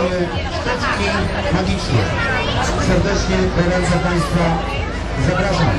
mamy sztuczki magiczne. Serdecznie do ręce Państwa zapraszam.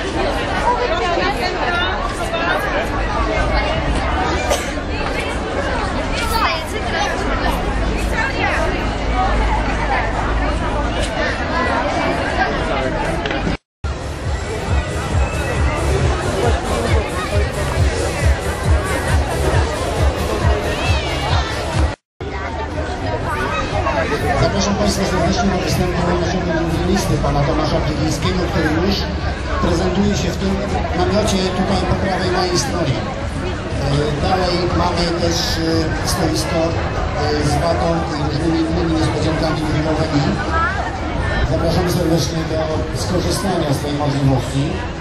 Zapraszam Państwa serdecznie na występy naszego wiolinisty, pana Tomasza Brygińskiego, który już prezentuje się w tym namiocie tutaj po prawej mojej stronie. Dalej mamy też stoisko z watą i różnymi innymi niespodziankami grillowymi. Zapraszam serdecznie do skorzystania z tej możliwości.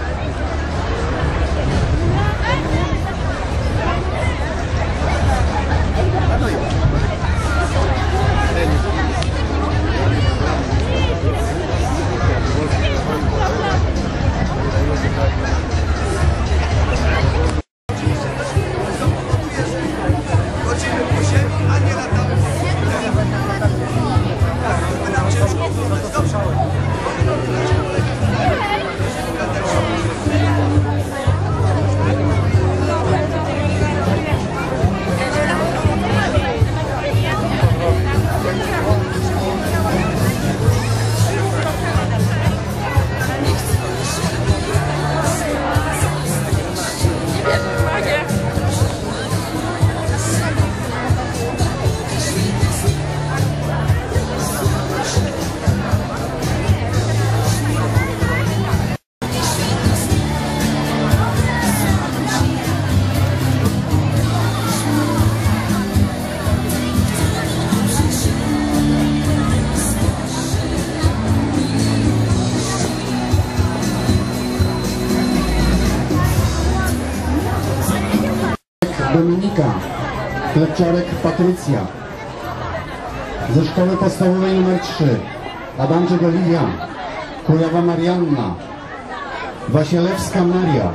Dominika, Klepczarek Patrycja, ze szkoły podstawowej nr 3, Adamczyk Oliwia, Kujawa Marianna, Wasielewska Maria,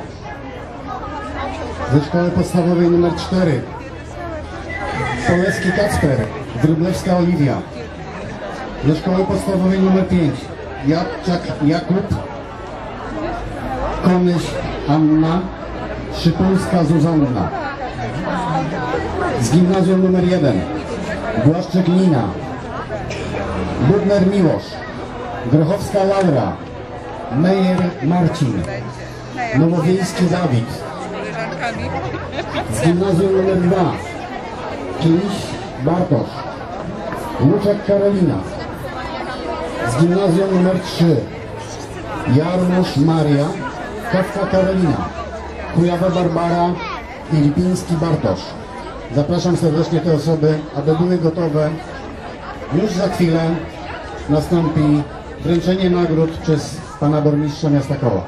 ze szkoły podstawowej nr 4, Solecki Kacper, Wróblewska Oliwia, ze szkoły podstawowej nr 5, Jadczak Jakub, Konyś Anna, Szypulska Zuzanna. Z gimnazjum nr 1, Błaszczyk Nina, Budner Miłosz, Grochowska Laura, Mejer Marcin, Nowowiejski Dawid. Z gimnazjum nr 2, Kliś Bartosz, Łuczek Karolina. Z gimnazjum nr 3, Jarmusz Maria, Kawka Karolina, Kujawa Barbara i Lipiński Bartosz. Zapraszam serdecznie te osoby, aby były gotowe. Już za chwilę nastąpi wręczenie nagród przez pana burmistrza miasta Koła.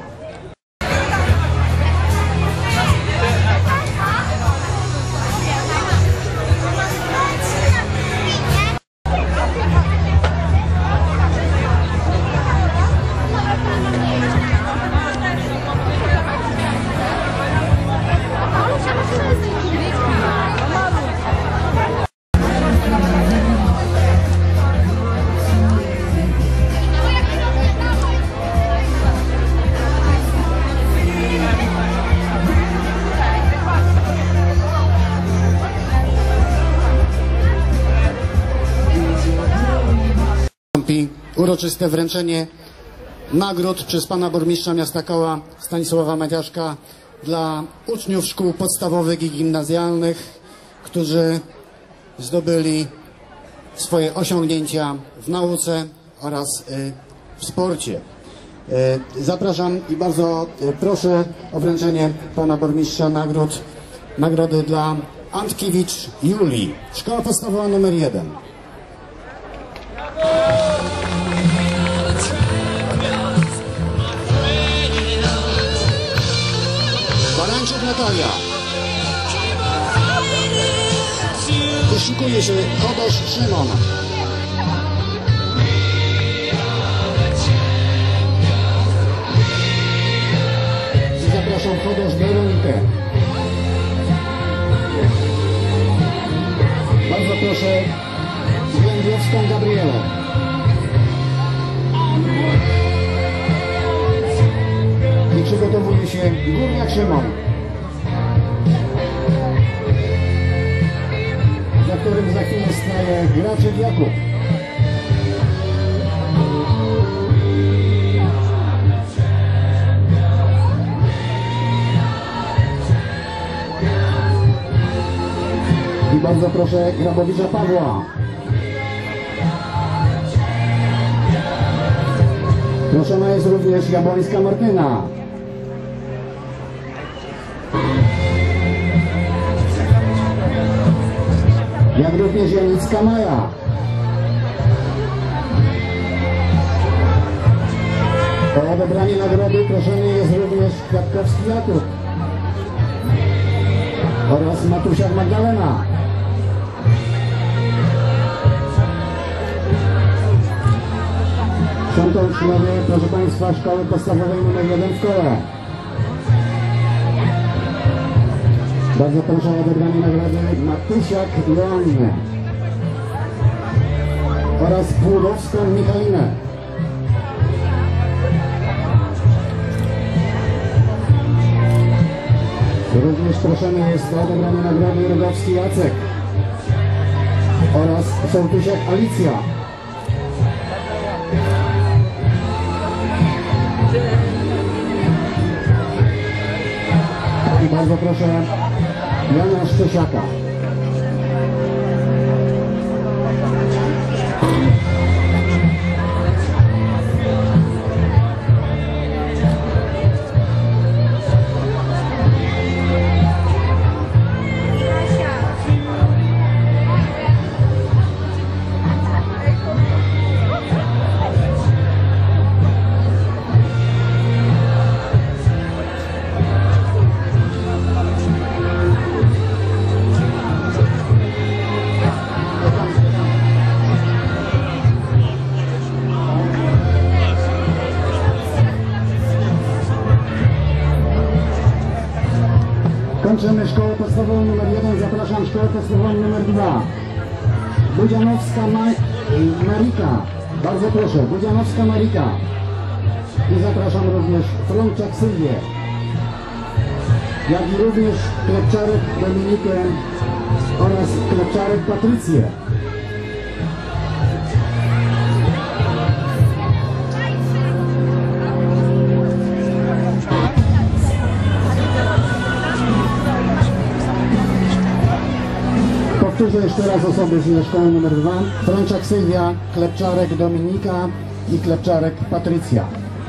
Uroczyste wręczenie nagród przez pana burmistrza miasta Koła Stanisława Madziaszka dla uczniów szkół podstawowych i gimnazjalnych, którzy zdobyli swoje osiągnięcia w nauce oraz w sporcie. Zapraszam i bardzo proszę o wręczenie pana burmistrza nagrody dla Antkiewicz Julii, szkoła podstawowa nr 1. Barańczuk Natalia. Wyszukuje się Chodosz Szymon. I zapraszam Chodosz Weronikę. Bardzo proszę Glębiowską Gabrielę. Szymon, za którym za chwilę staje Graczyk Jakub. I bardzo proszę Grabowicza Pawła. Proszona jest również Jabłońska Martyna. Jak również Janicka Maja. O odebranie nagrody proszony jest również Kwiatkowski Jakub oraz Matusiak Magdalena. Są to uczniowie, proszę Państwa, Szkoły Podstawowej nr 1 w Kole. Bardzo proszę o odebranie nagrody Matusiak Joannę oraz Płudowską Michalinę. Również proszony jest o odebranie nagrody Rogowski Jacek oraz Sołtysiak Alicja. I bardzo proszę Jana Szczesiaka. Kończymy Szkołę Podstawową nr 1, zapraszam Szkołę Podstawową nr 2. Budzianowska Marika, bardzo proszę, Budzianowska Marika. I zapraszam również Frączak Sylwię, jak i również Klepczarek Dominikę oraz Klepczarek Patrycję. Powtórzę jeszcze raz osoby ze szkoły nr 2. Frączak Sylwia, Klepczarek Dominika i Klepczarek Patrycja.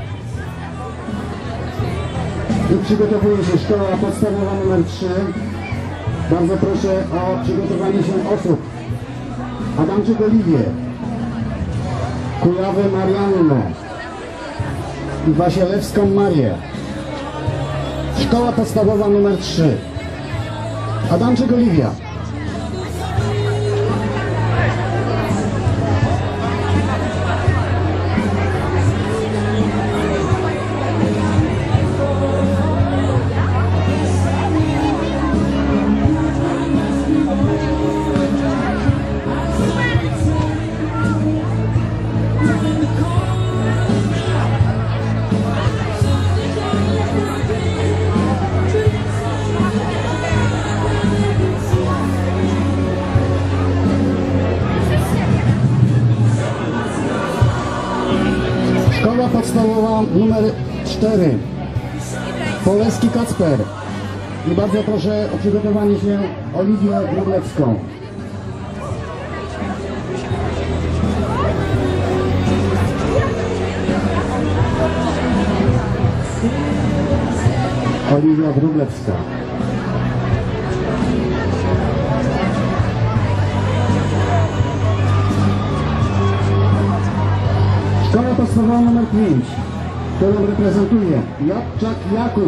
I przygotowuje się Szkoła Podstawowa nr 3. Bardzo proszę o przygotowanie się osób. Adamczyk Oliwię, Kujawę Mariannę i Wasielewską Marię. Szkoła Podstawowa nr 3. Adamczyk Oliwia. Szkoła Podstawowa nr 4. Poleski Kacper. I bardzo proszę o przygotowanie się Oliwię Wróblewską. Oliwia Wróblewska. Szkoła Podstawowa nr 5, którą reprezentuje Jabczak Jakub,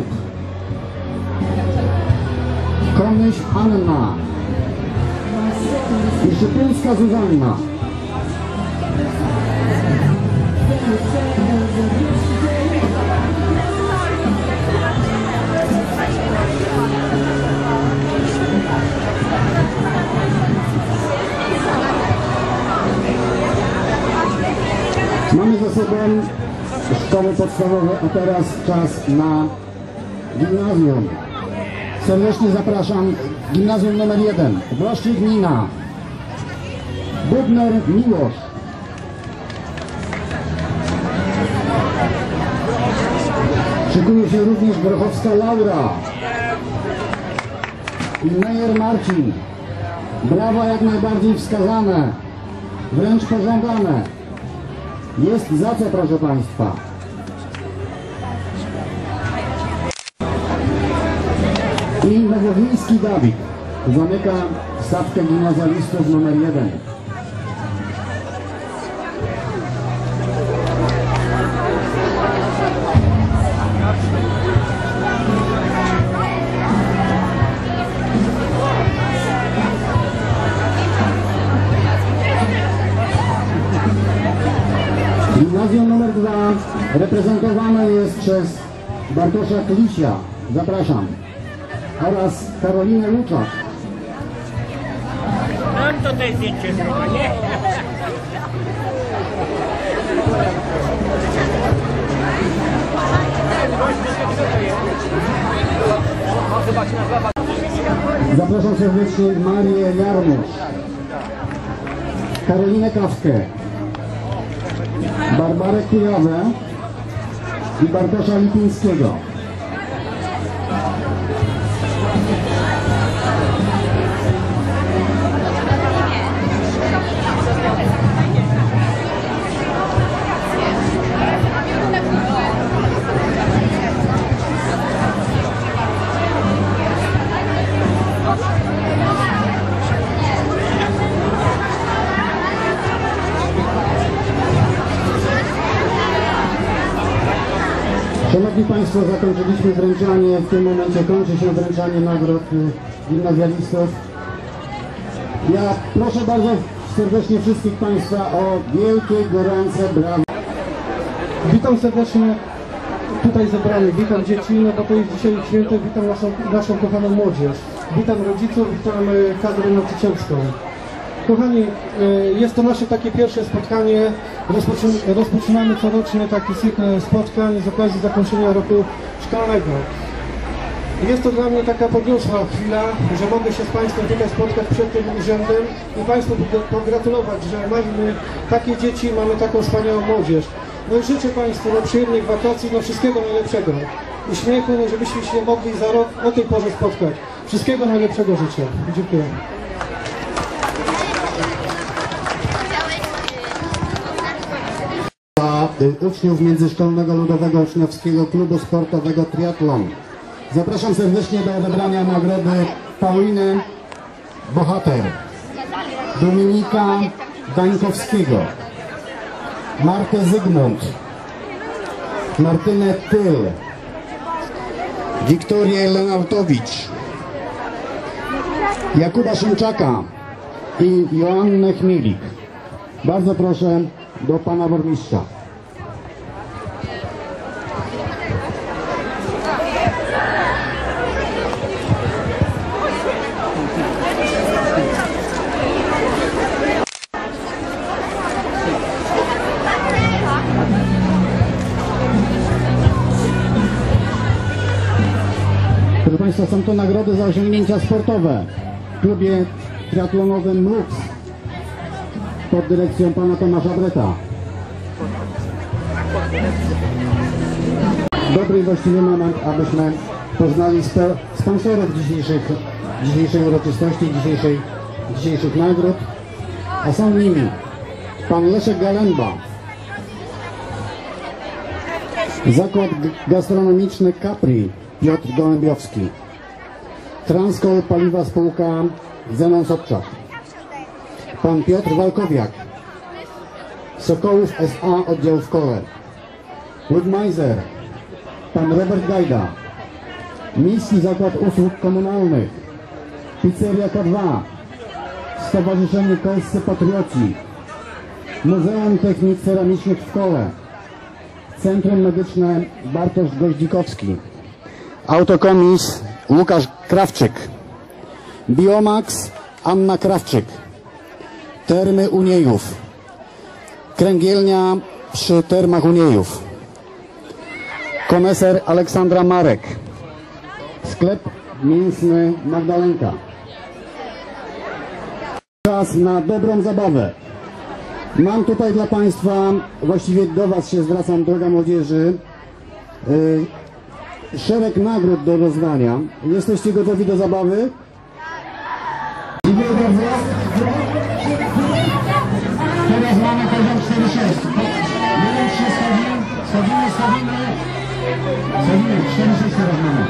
Komyś Anna i Szypińska Zuzanna. Mamy za sobą szkoły podstawowe, a teraz czas na Gimnazjum. Serdecznie zapraszam. Gimnazjum numer 1. Włoszczyk Nina. Budner Miłosz. Szykuje się również Grochowska Laura i Meyer Marcin. Brawa jak najbardziej wskazane, wręcz pożądane. Jest za co, proszę Państwa. I Nowowiejski Dawid zamyka stawkę gimnazjalistów numer 1. Gimnazjum numer 2 reprezentowane jest przez Bartosza Klisia. Zapraszam. Oraz Karolinę Luczak. Mam tutaj zdjęcie zrobię, nie? Zapraszam serdecznie Marię Jarmusz, Karolinę Kawkę, Barbarę Kujawę i Bartosza Lipińskiego. Szanowni Państwo, zakończyliśmy wręczanie, w tym momencie kończy się wręczanie nagród gimnazjalistów. Ja proszę bardzo serdecznie wszystkich Państwa o wielkie, gorące brawa. Witam serdecznie tutaj zebranych, witam dzieci, no bo to jest dzisiaj święto, witam naszą kochaną młodzież. Witam rodziców, witam kadrę nauczycielską. Kochani, jest to nasze takie pierwsze spotkanie. Rozpoczynamy corocznie taki cykl spotkań z okazji zakończenia roku szkolnego. Jest to dla mnie taka podniosła chwila, że mogę się z Państwem tutaj spotkać przed tym urzędem i Państwu pogratulować, że mamy takie dzieci, mamy taką wspaniałą młodzież. No i życzę Państwu przyjemnych wakacji, wszystkiego najlepszego. Uśmiechu, żebyśmy się mogli za rok o tej porze spotkać. Wszystkiego najlepszego życzę. Dziękuję. Uczniów Międzyszkolnego Ludowego Uczniowskiego Klubu Sportowego Triathlon. Zapraszam serdecznie do odebrania nagrody Pauliny Bohater, Dominika Dańkowskiego, Martę Zygmunt, Martynę Tyl, Wiktorię Lenartowicz, Jakuba Szymczaka i Joannę Chmielik. Bardzo proszę do Pana Burmistrza. Proszę Państwa, są to nagrody za osiągnięcia sportowe w klubie triatlonowym Lux pod dyrekcją Pana Tomasza Breta. Dobry i właściwy moment, abyśmy poznali sponsorów dzisiejszej uroczystości, dzisiejszych nagród, a są nimi Pan Leszek Galemba, Zakład Gastronomiczny Capri Piotr Gołębiowski, Transkol Paliwa Spółka Zenon Sobczak, Pan Piotr Walkowiak, Sokołów S.A. Oddział w Kole, Woodmeiser, Pan Robert Gajda, Miejski Zakład Usług Komunalnych, Pizzeria K2, Stowarzyszenie Polscy Patrioci, Muzeum Technik Ceramicznych w Kole, Centrum Medyczne Bartosz Goździkowski, Autokomis Łukasz Krawczyk, Biomax Anna Krawczyk, Termy Uniejów, Kręgielnia przy Termach Uniejów, Koneser Aleksandra Marek, Sklep mięsny Magdalenka. Czas na dobrą zabawę. Mam tutaj dla Państwa, właściwie do Was się zwracam, droga młodzieży, szereg nagród do rozdania. Jesteście gotowi do zabawy? Dziękuję bardzo. Teraz mamy poziom 4-6. Nie wiem, czy schodzimy. 4-6 teraz mamy.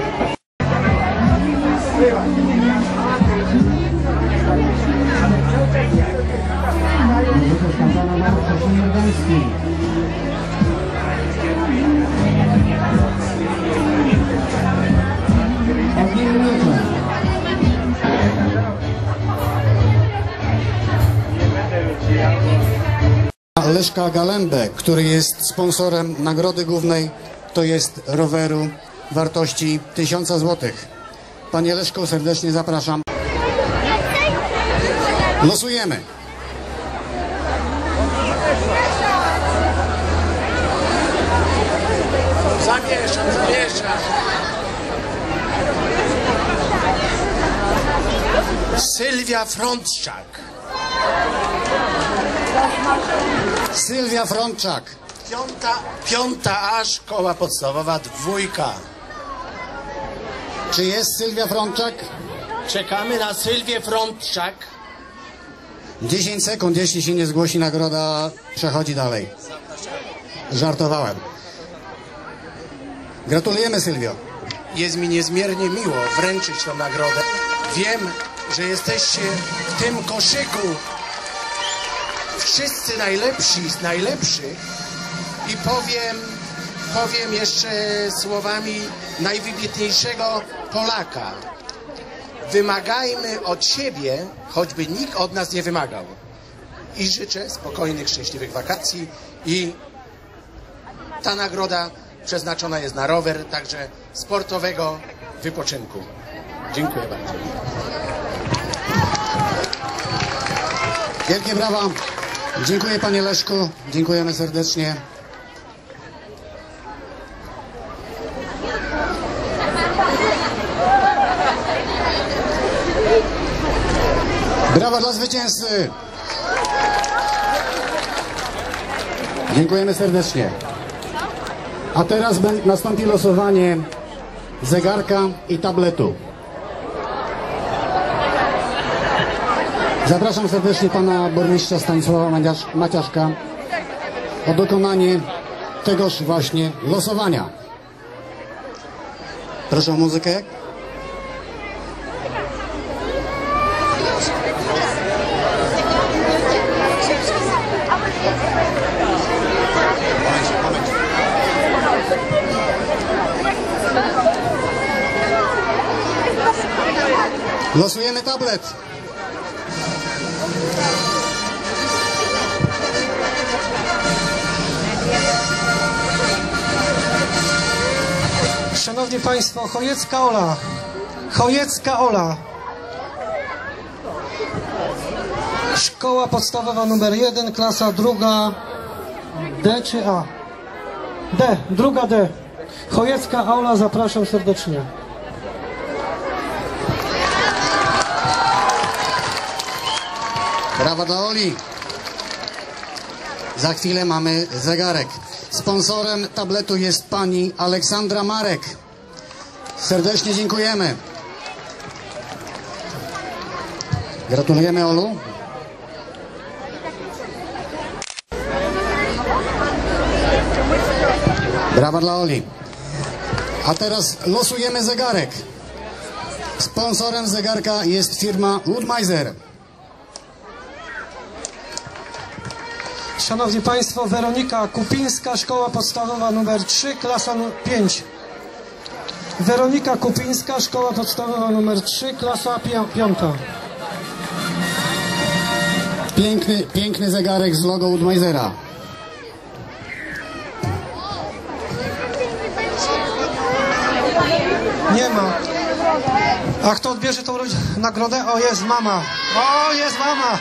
Muzyka skazana na Przeciwnik Gdański. Leszka Galembę, który jest sponsorem nagrody głównej, to jest roweru wartości 1000 zł. Panie Leszko, serdecznie zapraszam. Losujemy. Zamieszam. Sylwia Frączak. Sylwia Frączak. Piąta A, szkoła podstawowa 2. Czy jest Sylwia Frączak? Czekamy na Sylwię Frączak. 10 sekund, jeśli się nie zgłosi, nagroda przechodzi dalej. Żartowałem. Gratulujemy, Sylwio. Jest mi niezmiernie miło wręczyć tę nagrodę. Wiem, że jesteście w tym koszyku wszyscy najlepsi z najlepszych i powiem jeszcze słowami najwybitniejszego Polaka. Wymagajmy od siebie, choćby nikt od nas nie wymagał. I życzę spokojnych, szczęśliwych wakacji i ta nagroda przeznaczona jest na rower, także sportowego wypoczynku. Dziękuję bardzo. Wielkie brawa. Dziękuję, panie Leszku. Dziękujemy serdecznie. Brawa dla zwycięzcy. Dziękujemy serdecznie. A teraz nastąpi losowanie zegarka i tabletu. Zapraszam serdecznie pana burmistrza Stanisława Maciaszka o dokonanie tegoż właśnie losowania. Proszę o muzykę. Losujemy tablet. Szanowni Państwo, Chojecka Ola. Szkoła podstawowa numer 1, klasa 2 D czy A? D, druga D. Chojecka Ola, zapraszam serdecznie. Brawa dla Oli. Za chwilę mamy zegarek. Sponsorem tabletu jest pani Aleksandra Marek. Serdecznie dziękujemy. Gratulujemy, Olu. Brawa dla Oli. A teraz losujemy zegarek. Sponsorem zegarka jest firma Woodmeiser. Szanowni Państwo, Weronika Kupińska, szkoła podstawowa numer 3, klasa 5. Weronika Kupińska, szkoła podstawowa numer 3, klasa 5. Piękny zegarek z logo Woodmeisera. Nie ma. A kto odbierze tą nagrodę? O, jest mama. O, jest mama.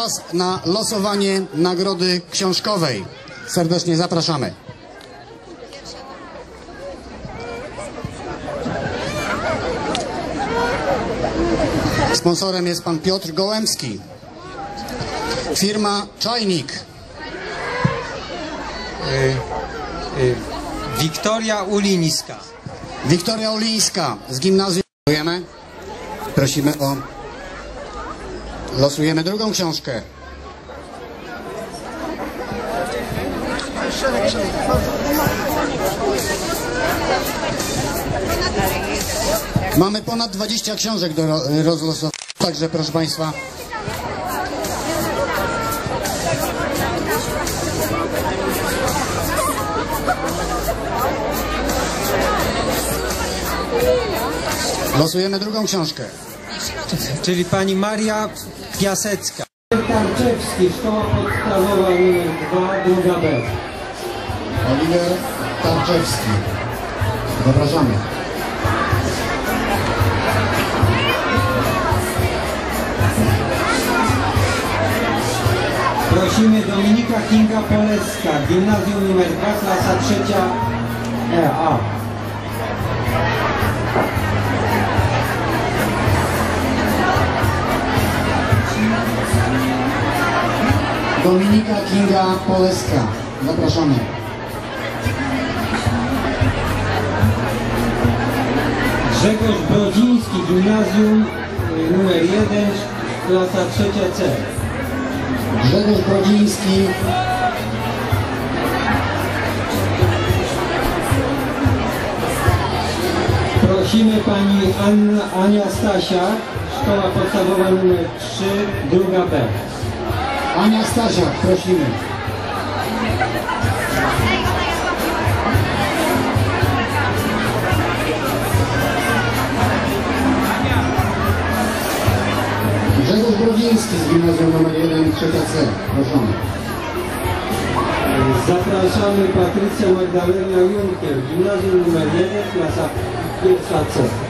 czas na losowanie nagrody książkowej. Serdecznie zapraszamy. Sponsorem jest pan Piotr Gołębski. Firma Czajnik. Wiktoria Ulińska. Wiktoria Ulińska z gimnazjum. Prosimy o... Losujemy drugą książkę. Mamy ponad 20 książek do rozlosowania, także proszę Państwa. Losujemy drugą książkę. Czyli pani Maria Piasecka. Tarczewski, szkoła podstawowa nr 2, druga B. Oliver Tarczewski. Zapraszamy. Prosimy Dominika Kinga Poleska, gimnazjum nr 2, klasa 3 EA. Dominika Kinga Poleska. Zapraszamy. Grzegorz Brodziński, gimnazjum nr 1, klasa 3 C. Grzegorz Brodziński. Prosimy pani Ania Stasia, szkoła podstawowa nr 3, druga B. Ania Stasiak, prosimy. Grzegorz Brodziński z gimnazjum nr 1, 3 C. Proszę. Zapraszamy Patrycję Magdalena Junkier, gimnazjum nr 1, klasa 1 C.